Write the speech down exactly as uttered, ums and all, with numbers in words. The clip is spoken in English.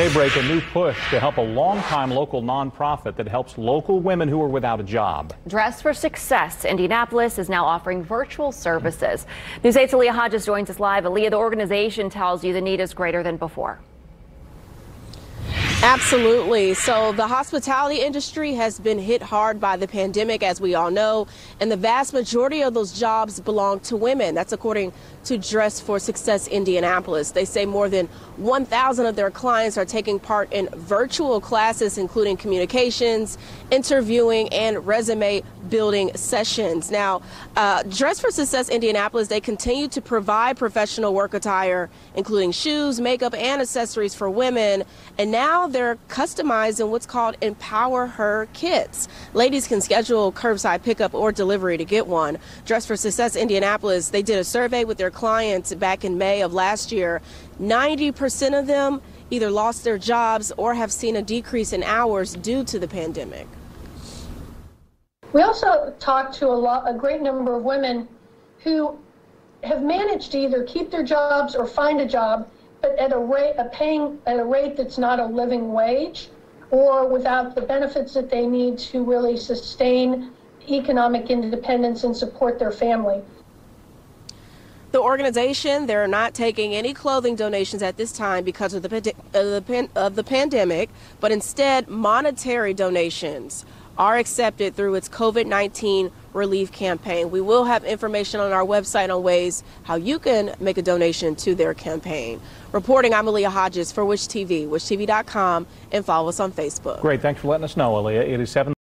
Daybreak, a new push to help a longtime local nonprofit that helps local women who are without a job. Dress for Success Indianapolis is now offering virtual services. News eight's Aaliyah Hodges joins us live. Aaliyah, the organization tells you the need is greater than before. Absolutely. So the hospitality industry has been hit hard by the pandemic, as we all know, and the vast majority of those jobs belong to women. That's according to Dress for Success Indianapolis. They say more than one thousand of their clients are taking part in virtual classes, including communications, interviewing, and resume building sessions. Now, uh, Dress for Success Indianapolis, they continue to provide professional work attire, including shoes, makeup, and accessories for women. And now they're customizing what's called Empower Her kits. Ladies can schedule curbside pickup or delivery to get one. Dress for Success Indianapolis, they did a survey with their clients back in May of last year. ninety percent of them either lost their jobs or have seen a decrease in hours due to the pandemic. We also talked to a, lot, a great number of women who have managed to either keep their jobs or find a job, but at a rate, a paying at a rate that's not a living wage, or without the benefits that they need to really sustain economic independence and support their family. The organization, they're not taking any clothing donations at this time because of the, of the, pan, of the pandemic, but instead monetary donations are accepted through its COVID nineteen relief campaign. We will have information on our website on ways how you can make a donation to their campaign. Reporting, I'm Aaliyah Hodges for Wish T V, wish T V dot com, and follow us on Facebook. Great, thanks for letting us know, Aaliyah. It is seven